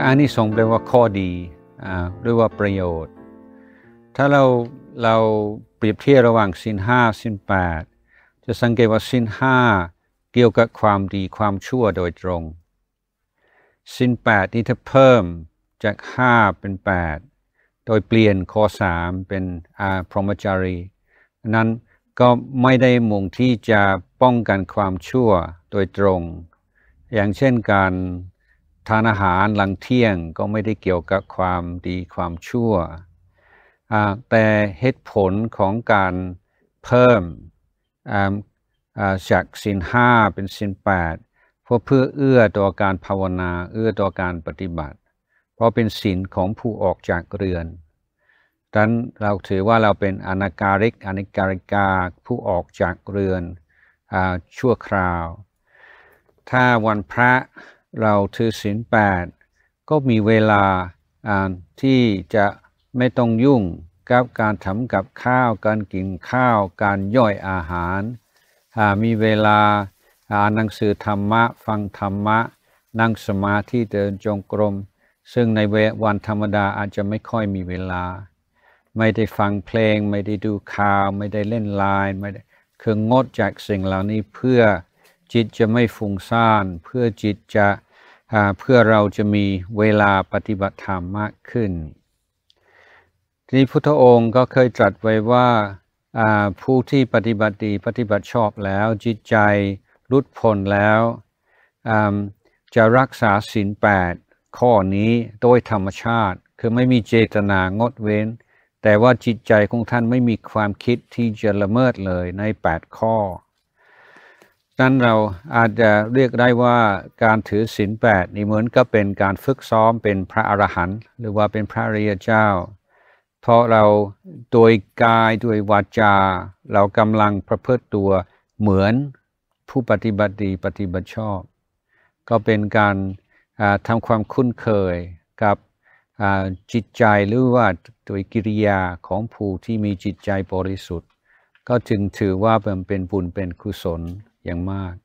อานิสงส์แปลว่าข้อดีหรือว่าประโยชน์ถ้าเราเปรียบเทียบระหว่างศีลห้าศีลแปดจะสังเกตว่าศีลห้าเกี่ยวกับความดีความชั่วโดยตรงศีลแปดนี่ถ้าเพิ่มจาก5เป็น8โดยเปลี่ยนข้อ3เป็นพรหมจารีนั้นก็ไม่ได้มุ่งที่จะป้องกันความชั่วโดยตรงอย่างเช่นการทานอาหารหลังเที่ยงก็ไม่ได้เกี่ยวกับความดีความชั่วแต่เหตุผลของการเพิ่มจากศีลห้าเป็นศีลแปดเพื่อเอื้อต่อการภาวนาเอื้อต่อการปฏิบัติเพราะเป็นศีลของผู้ออกจากเรือนดังนั้นเราถือว่าเราเป็นอนาการิกอนิการิกาผู้ออกจากเรือนชั่วคราวถ้าวันพระเราถือศีลแปดก็มีเวลาที่จะไม่ต้องยุ่งกับการทำกับข้าวการกินข้าวการย่อยอาหารมีเวลาอ่านหนังสือธรรมะฟังธรรมะนั่งสมาธิเดินจงกรมซึ่งในวันธรรมดาอาจจะไม่ค่อยมีเวลาไม่ได้ฟังเพลงไม่ได้ดูข่าวไม่ได้เล่นไลน์ไม่ได้คืองดจากสิ่งเหล่านี้เพื่อจิตจะไม่ฟุ้งซ่านเพื่อจิตจะเพื่อเราจะมีเวลาปฏิบัติธรรมมากขึ้นที่พุทธองค์ก็เคยตรัสไว้ว่าผู้ที่ปฏิบัติดีปฏิบัติชอบแล้วจิตใจหลุดพ้นแล้วจะรักษาศีลแปดข้อนี้โดยธรรมชาติคือไม่มีเจตนางดเว้นแต่ว่าจิตใจของท่านไม่มีความคิดที่จะละเมิดเลยใน8ข้อนั้นเราอาจจะเรียกได้ว่าการถือศีลแปดนี่เหมือนกับเป็นการฝึกซ้อมเป็นพระอรหันต์หรือว่าเป็นพระอริยเจ้าเพราะเราโดยกายด้วยวาจาเรากำลังประพฤติตัวเหมือนผู้ปฏิบัติดีปฏิบัติชอบก็เป็นการทำความคุ้นเคยกับจิตใจหรือว่าโดยกิริยาของผู้ที่มีจิตใจบริสุทธิ์ก็จึงถือว่าเป็นบุญเป็นกุศลอย่างมาก